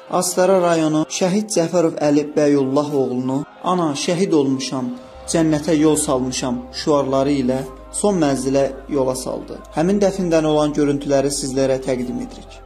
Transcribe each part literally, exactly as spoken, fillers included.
Astara rayonu Şəhid Cəfərov Əli Bəyullah oğlunu "Ana, şəhid olmuşam, cənnətə yol salmışam" şüarları ilə son mənzilə yola saldı. Həmin dəfnindən olan görüntüləri sizlərə təqdim edirik.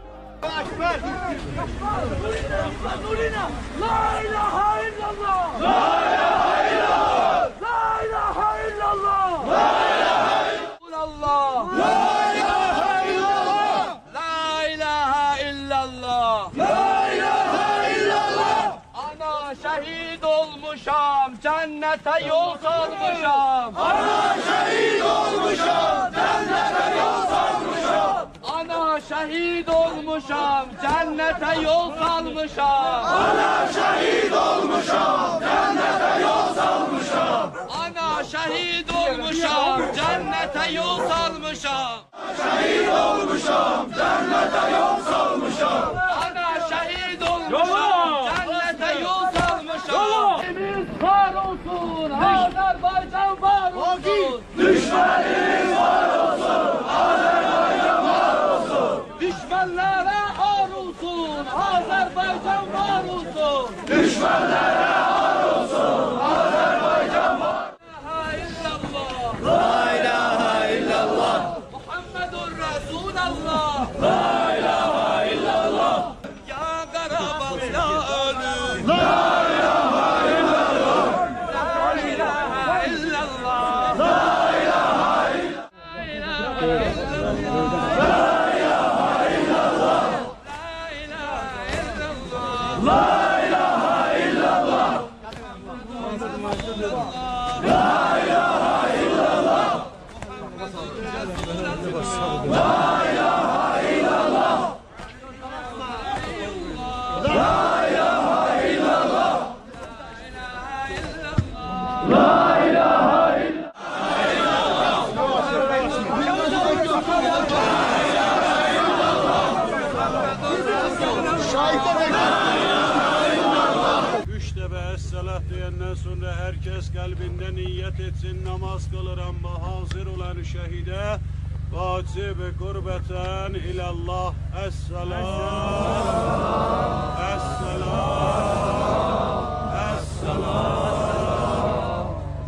Şehit olmuşam, cennete yol salmışam. Ana şehit olmuşam, cennete yol salmışam. Ana şehit olmuşam, cennete yol salmışam. Ana şehit olmuşam, cennete yol salmışam. Ana şehit olmuşam, cennete yol salmışam. Şehit olmuşam, cennete yol salmışam. Ana şehit olmuşam, cennete yol salmışam. Düşmanımız var olsun, Azerbaycan var olsun. Düşmanımız var olsun, Azerbaycan var olsun. Düşmanlara ar olsun, Azerbaycan var olsun. Düşmanlara ar olsun, Azerbaycan var. La ilahe illallah, Muhammedur Resulallah. La ilahe illallah, ya Karabağ ya ölüm. La Üç defa es-salah diyenden sonra herkes kalbinde niyet etsin, namaz kılır ama hazır olan şehide vacib kurbeten ilallah. Es-salah, es-salah, es-salah.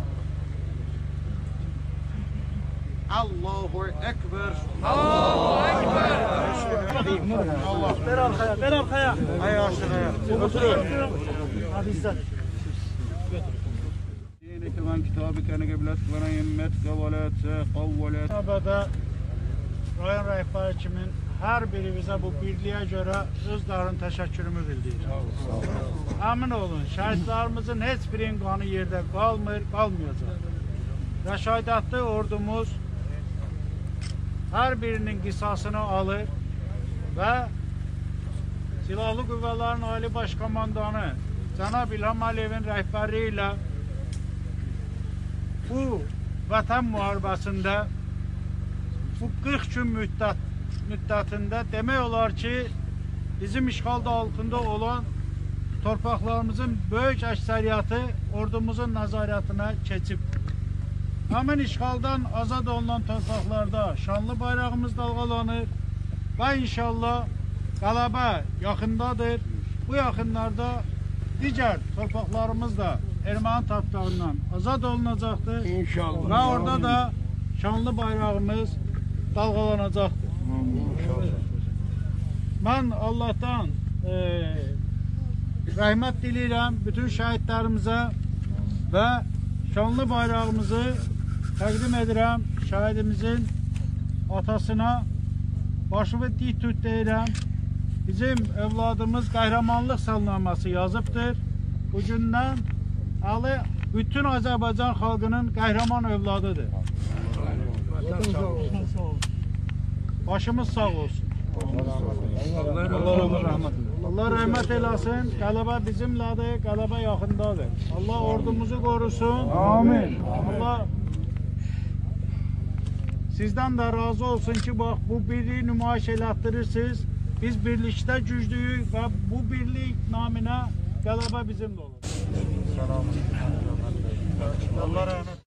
Allahu Ekber. Allahu Ekber. Allah. Ver arkaya, ver arkaya. Ay aşağıya. Oturun. Hadi izle. Dineke men kitabike ne geblet ve yemmet kavalet kavvalet. Burada rayon rəhbəri kimin hər birimizə bu birliyə görə özlərinin təşəkkürümü bildirir. Əmin olun, şəhidlərimizin heç birinin qanı yerdə qalmır, qalmayacaq. Rəşadətli ordumuz hər birinin qisasını alır və Silahlı Qüvvələrin Ali Baş Komandanı Cənab İlham Əliyevin rəhbərliyi ilə bu vətən müharibəsində bu qırx gün müddət, müddətində demək olar ki, bizim işğal altında olan torpaqlarımızın böyük əksəriyyəti ordumuzun nəzarətinə keçib. Həmin işğaldan azad olunan torpaqlarda şanlı bayrağımız dalğalanır və inşallah qələbə yaxındadır. Bu yaxınlarda digər torpaqlarımız da erməni tapdağından azad olunacaqdır. İnşallah. Və orada da şanlı bayrağımız dalğalanacaqdır. Mən Allah'tan e, rəhmət diləyirəm bütün şəhidlərimizə və şanlı bayrağımızı təqdim edirəm şəhidimizin atasına. Başımı dik tut deyirəm. Bizim evladımız qəhrəmanlıq salnaması yazıbdır. Bugündən Ali bütün Azərbaycan xalqının qəhrəman evladıdır. Başımız sağ olsun. Allah rəhmət eləsin. Qələbə bizimlədir, qələbə yaxındadır. Allah ordumuzu qorusun. Amin. Allah sizdən də razı olsun ki, bax, bu birliyi nümayiş elətdirirsiniz. Biz birlikdə güclüyük və bu birlik naminə qələbə bizimlə olur. Allah rəhmət.